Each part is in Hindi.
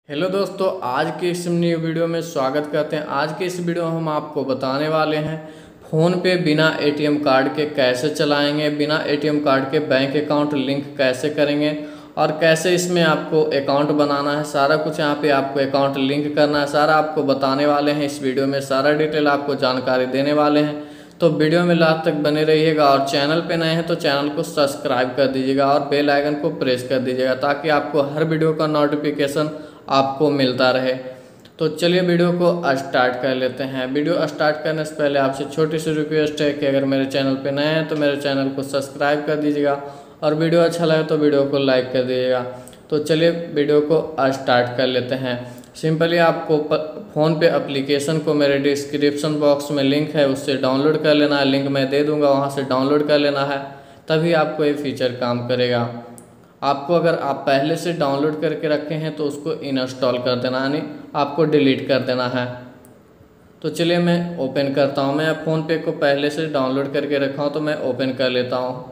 हेलो दोस्तों, आज के इस न्यू वीडियो में स्वागत करते हैं। आज के इस वीडियो में हम आपको बताने वाले हैं फ़ोन पे बिना एटीएम कार्ड के कैसे चलाएंगे, बिना एटीएम कार्ड के बैंक अकाउंट लिंक कैसे करेंगे और कैसे इसमें आपको अकाउंट बनाना है। सारा कुछ यहाँ पे आपको अकाउंट लिंक करना है, सारा आपको बताने वाले हैं। इस वीडियो में सारा डिटेल आपको जानकारी देने वाले हैं, तो वीडियो में लास्ट तक बने रहिएगा। और चैनल पे नए हैं तो चैनल को सब्सक्राइब कर दीजिएगा और बेल आइकन को प्रेस कर दीजिएगा ताकि आपको हर वीडियो का नोटिफिकेशन आपको मिलता रहे। तो चलिए वीडियो को स्टार्ट कर लेते हैं। वीडियो स्टार्ट करने से पहले आपसे छोटी सी रिक्वेस्ट है कि अगर मेरे चैनल पे नए हैं तो मेरे चैनल को सब्सक्राइब कर दीजिएगा और वीडियो अच्छा लगे तो वीडियो को लाइक कर दीजिएगा। तो चलिए वीडियो को स्टार्ट कर लेते हैं। सिंपली आपको फ़ोन पे एप्लीकेशन को मेरे डिस्क्रिप्शन बॉक्स में लिंक है, उससे डाउनलोड कर लेना है। लिंक मैं दे दूँगा, वहाँ से डाउनलोड कर लेना है, तभी आपको ये फीचर काम करेगा। आपको अगर आप पहले से डाउनलोड करके रखे हैं तो उसको इंस्टॉल कर देना, यानी आपको डिलीट कर देना है। तो चलिए मैं ओपन करता हूँ। मैं फ़ोन पे को पहले से डाउनलोड करके रखा हूँ तो मैं ओपन कर लेता हूँ।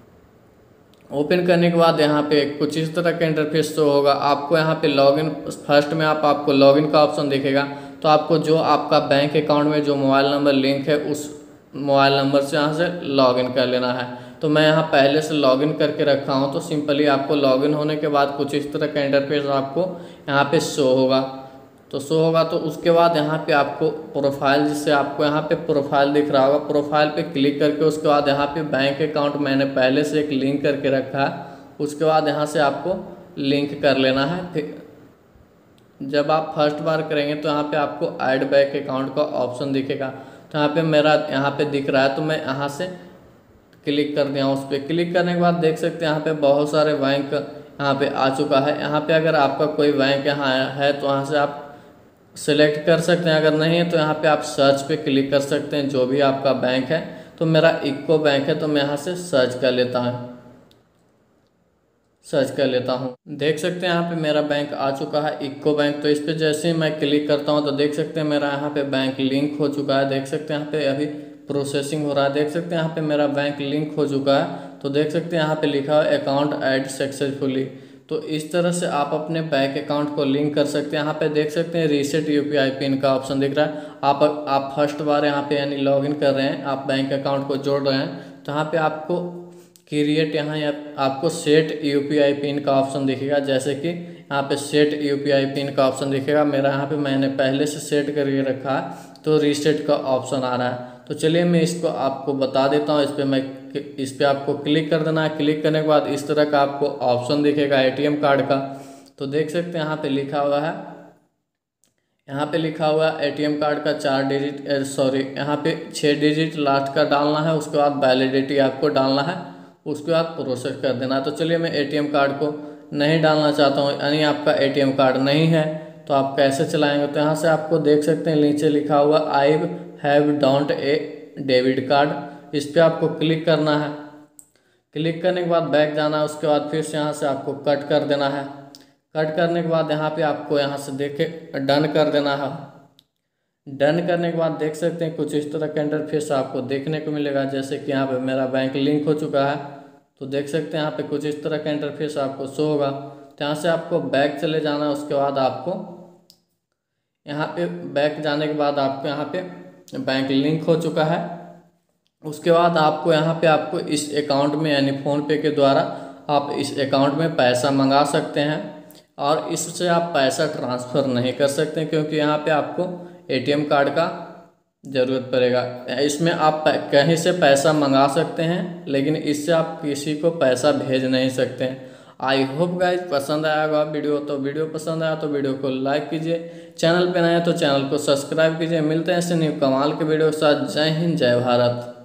ओपन करने के बाद यहाँ पे कुछ इस तरह का इंटरफेस शो होगा। आपको यहाँ पे लॉगिन, फर्स्ट में आपको लॉगिन का ऑप्शन दिखेगा। तो आपको जो आपका बैंक अकाउंट में जो मोबाइल नंबर लिंक है उस मोबाइल नंबर से यहाँ से लॉगिन कर लेना है। तो मैं यहाँ पहले से लॉगिन करके रखा हूँ। तो सिंपली आपको लॉगिन होने के बाद कुछ इस तरह का इंटरफेस आपको यहाँ पे शो होगा। तो तो उसके बाद यहाँ पे आपको प्रोफाइल, जिससे आपको यहाँ पे प्रोफाइल दिख रहा होगा, प्रोफाइल पे क्लिक करके उसके बाद यहाँ पे बैंक अकाउंट मैंने पहले से एक लिंक करके रखा है, उसके बाद यहाँ से आपको लिंक कर लेना है। फिर जब आप फर्स्ट बार करेंगे तो यहाँ पे आपको ऐड बैंक अकाउंट का ऑप्शन दिखेगा। तो यहाँ पे मेरा यहाँ पे दिख रहा है, तो मैं यहाँ से क्लिक कर दिया। उस पर क्लिक करने के बाद देख सकते हैं यहाँ पे बहुत सारे बैंक यहाँ पे आ चुका है। यहाँ पे अगर आपका कोई बैंक यहाँ है तो यहाँ से आप सिलेक्ट कर सकते हैं, अगर नहीं है तो यहाँ पे आप सर्च पे क्लिक कर सकते हैं जो भी आपका बैंक है। तो मेरा इको बैंक है तो मैं यहाँ से सर्च कर लेता हूँ। देख सकते हैं यहाँ पे मेरा बैंक आ चुका है, इको बैंक। तो इस पर जैसे ही मैं क्लिक करता हूँ तो देख सकते हैं मेरा यहाँ पे बैंक लिंक हो चुका है। देख सकते हैं यहाँ पे अभी प्रोसेसिंग हो रहा है। देख सकते हैं यहाँ पे मेरा बैंक लिंक हो चुका है। तो देख सकते हैं यहाँ पे लिखा है अकाउंट ऐड सक्सेसफुली। तो इस तरह से आप अपने बैंक अकाउंट को लिंक कर सकते हैं। यहाँ पे देख सकते हैं रीसेट यूपीआई पिन का ऑप्शन दिख रहा है। आप फर्स्ट बार यहाँ पे यानी लॉगिन कर रहे हैं, आप बैंक अकाउंट को जोड़ रहे हैं, तो यहाँ पे आपको क्रिएट यहाँ आपको सेट यूपीआई पिन का ऑप्शन दिखेगा। जैसे कि यहाँ पे सेट यूपीआई पिन का ऑप्शन दिखेगा, मेरा यहाँ पे मैंने पहले से सेट करके रखा है तो रीसेट का ऑप्शन आ रहा है। तो चलिए मैं इसको आपको बता देता हूँ। इस पर आपको क्लिक कर देना है। क्लिक करने के बाद इस तरह का आपको ऑप्शन दिखेगा एटीएम कार्ड का। तो देख सकते हैं यहाँ पे लिखा हुआ है, एटीएम कार्ड का 4 डिजिट, यहाँ पे 6 डिजिट लास्ट का डालना है। उसके बाद वैलिडिटी आपको डालना है, उसके बाद प्रोसेस कर देना है। तो चलिए मैं एटीएम कार्ड को नहीं डालना चाहता हूँ, यानी आपका एटीएम कार्ड नहीं है तो आप कैसे चलाएंगे। तो यहाँ से आपको देख सकते हैं नीचे लिखा हुआ I have don't a debit card, इस पर आपको क्लिक करना है। क्लिक करने के बाद बैक जाना है, उसके बाद फिर से यहाँ से आपको कट कर देना है। कट करने के बाद यहाँ पे आपको यहाँ से देखे डन कर देना है। डन करने के बाद देख सकते हैं कुछ इस तरह का इंटरफेस आपको देखने को मिलेगा। जैसे कि यहाँ पे मेरा बैंक लिंक हो चुका है, तो देख सकते हैं यहाँ पे कुछ इस तरह का इंटरफेस आपको शो होगा। तो यहाँ से आपको बैक चले जाना है। उसके बाद आपको यहाँ पे बैक जाने के बाद आपको यहाँ पे बैंक लिंक हो चुका है। उसके बाद आपको यहाँ पे आपको इस अकाउंट में यानी फ़ोन पे के द्वारा आप इस अकाउंट में पैसा मंगा सकते हैं, और इससे आप पैसा ट्रांसफ़र नहीं कर सकते क्योंकि यहाँ पे आपको एटीएम कार्ड का ज़रूरत पड़ेगा। इसमें आप कहीं से पैसा मंगा सकते हैं, लेकिन इससे आप किसी को पैसा भेज नहीं सकते हैं। आई होप गाइज पसंद आया होगा वीडियो। तो वीडियो पसंद आया तो वीडियो को लाइक कीजिए, चैनल पे नए हैं तो चैनल को सब्सक्राइब कीजिए। मिलते हैं ऐसे न्यू कमाल के वीडियो के साथ। जय हिंद, जय भारत।